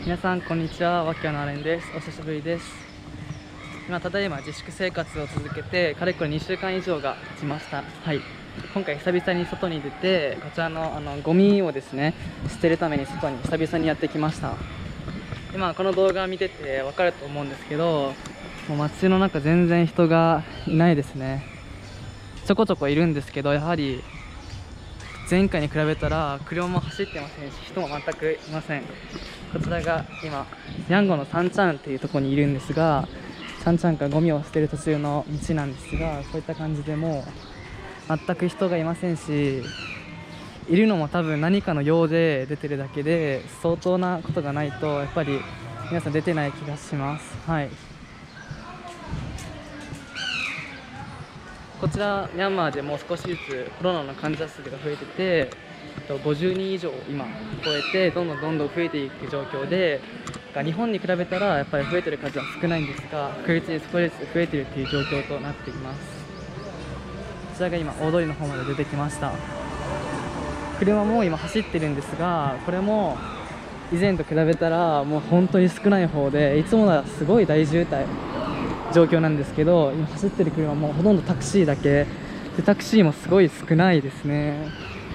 皆さんこんにちは、わっきゃのあれんです。お久しぶりです。ただいま自粛生活を続けてかれこれ2週間以上が経ちました。はい、今回久々に外に出て、こちらのゴミをですね捨てるために外に久々にやってきました。今この動画を見てて分かると思うんですけど、もう街の中全然人がいないですね。ちょこちょこいるんですけど、やはり前回に比べたら車も走ってませんし、人も全くいません。こちらが今ヤンゴンのサンチャンっていうところにいるんですが、サンチャンからゴミを捨てる途中の道なんですが、こういった感じでもう全く人がいませんし、いるのも多分何かの用で出てるだけで、相当なことがないとやっぱり皆さん出てない気がします。はい、こちらミャンマーでもう少しずつコロナの患者数が増えてて、50人以上今超えてどんどん増えていく状況で、日本に比べたらやっぱり増えてる数は少ないんですが、確実に少しずつ増えているという状況となっています。こちらが今大通りの方まで出てきました。車も今走ってるんですが、これも以前と比べたらもう本当に少ない方で、いつもならすごい大渋滞状況なんですけど、今走ってる車もほとんどタクシーだけで、タクシーもすごい少ないですね。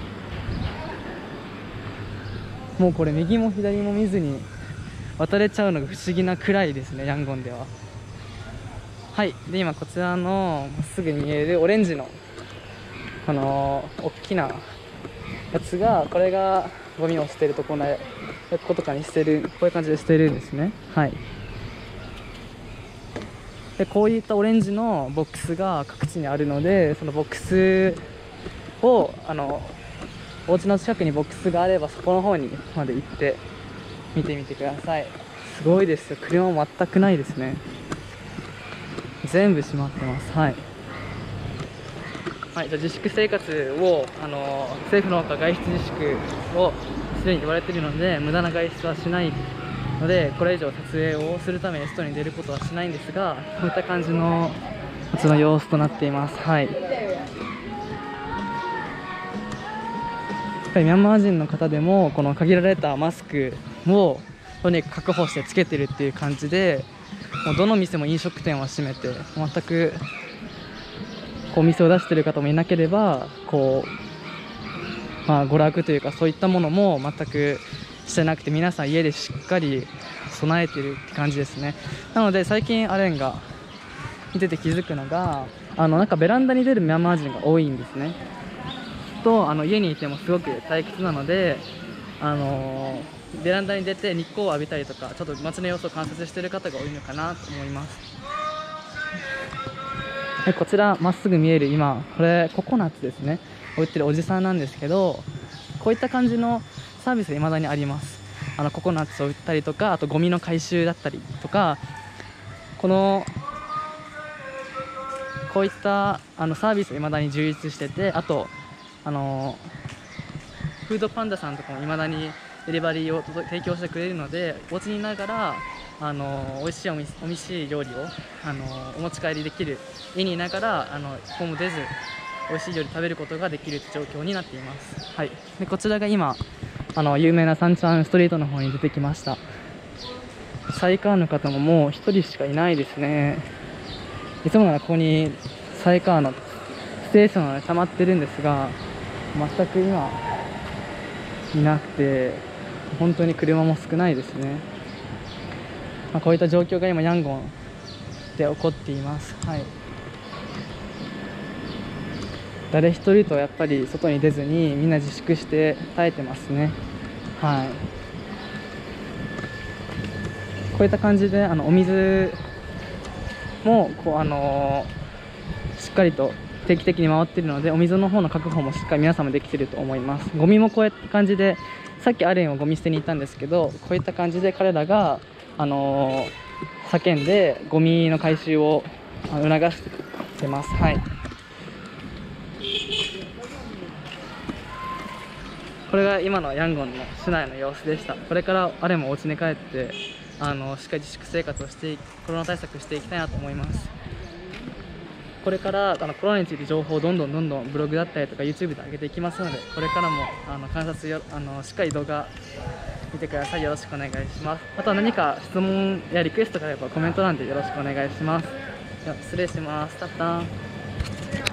もうこれ右も左も見ずに渡れちゃうのが不思議なくらいですね、ヤンゴンでは。はい、で今こちらのまっすぐに見えるオレンジの大きなやつが、これがゴミを捨てるところで、こことかに捨てる、こういう感じで捨てるんですね。はい、でこういったオレンジのボックスが各地にあるので、そのボックスをお家の近くにボックスがあれば、そこの方にまで行って見てみてください。すごいですよ、車も全くないですね。全部閉まってます。はい、はい、じゃあ自粛生活を政府の方から外出自粛をすでに言われているので、無駄な外出はしないので、これ以上撮影をするために外に出ることはしないんですが、こういった感じの街の様子となっています。はい、ミャンマー人の方でもこの限られたマスクをとにかく確保してつけてるっていう感じで、もうどの店も飲食店は閉めて、全くお店を出している方もいなければ、娯楽というかそういったものも全くしてなくて、皆さん家でしっかり備えてるって感じですね。なので最近アレンが見てて気づくのが、なんかベランダに出るミャンマー人が多いんですね。家にいてもすごく退屈なので、ベランダに出て日光を浴びたりとか、ちょっと街の様子を観察している方が多いのかなと思います。こちらまっすぐ見える、今これココナッツですね、置いてるおじさんなんですけど、こういった感じのサービスが未だにあります。ココナッツを売ったりとか、あとゴミの回収だったりとか、こういったサービスが未だに充実してて、あとフードパンダさんとかも未だにデリバリーを提供してくれるので、お家にいながら美味しい料理をお持ち帰りできる、家にいながら一歩も出ず美味しい料理食べることができる状況になっています。はい、でこちらが今有名なサンチャンストリートの方に出てきました。サイカーの方ももう1人しかいないですね。いつもならここにサイカーのステーションが溜まってるんですが、全く今いなくて、本当に車も少ないですね。こういった状況が今ヤンゴンで起こっています。はい、誰一人とやっぱり外に出ずにみんな自粛して耐えてますね。はい、こういった感じでお水もしっかりと定期的に回っているので、お水の方の確保もしっかり皆さんもできていると思います。ゴミもこういった感じで、さっきアレンをゴミ捨てに行ったんですけど、こういった感じで彼らが叫んでゴミの回収を促してます。はい、これが今のヤンゴンの市内の様子でした。これからアレンもお家に帰ってしっかり自粛生活をしてコロナ対策していきたいなと思います。これからコロナについて情報をどんどんブログだったりとか YouTube で上げていきますので、これからも観察しっかり動画見てください。よろしくお願いします。あとは何か質問やリクエストがあればコメント欄でよろしくお願いします。では失礼します。タッタン。